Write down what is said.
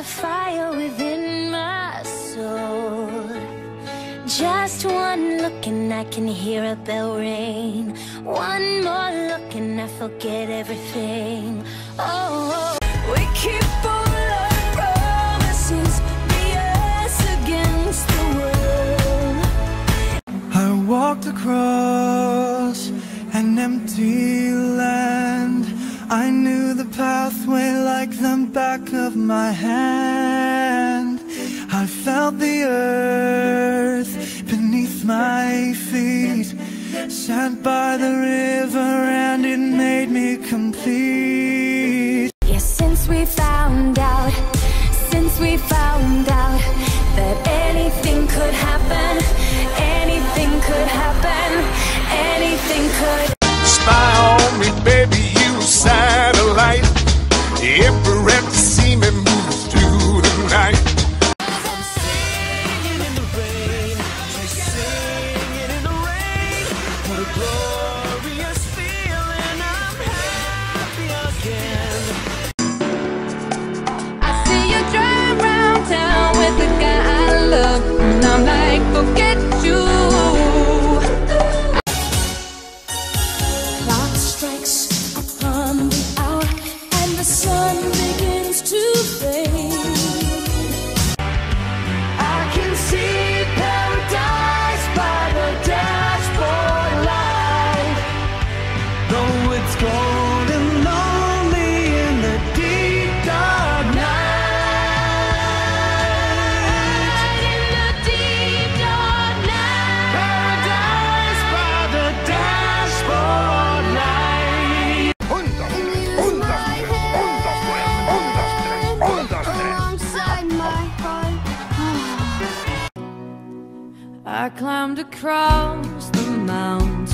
fire within my soul. Just one look and I can hear a bell ring. One more look and I forget everything. Oh, we keep all our promises, be us against the world. I walked across an empty land. I knew the pathway like the back of my hand. I felt the earth beneath my feet. Sat by the river and it made me complete. Yeah, since we found out that anything could happen, anything could happen, anything could. Spy on me, baby, you satellite. Every rep to see me move through the night. I'm singing in the rain, she's singing in the rain. What a glorious feeling, I'm happy again. I see you drive around town with the guy I love, and I'm like, forget you. Clock strikes upon the hour, and the sun begins to fade. I can see paradise by the dashboard light. Though it's cold and lonely in the deep dark night. In the deep dark night. Paradise by the dashboard light. Alongside my heart. I climbed across the mountain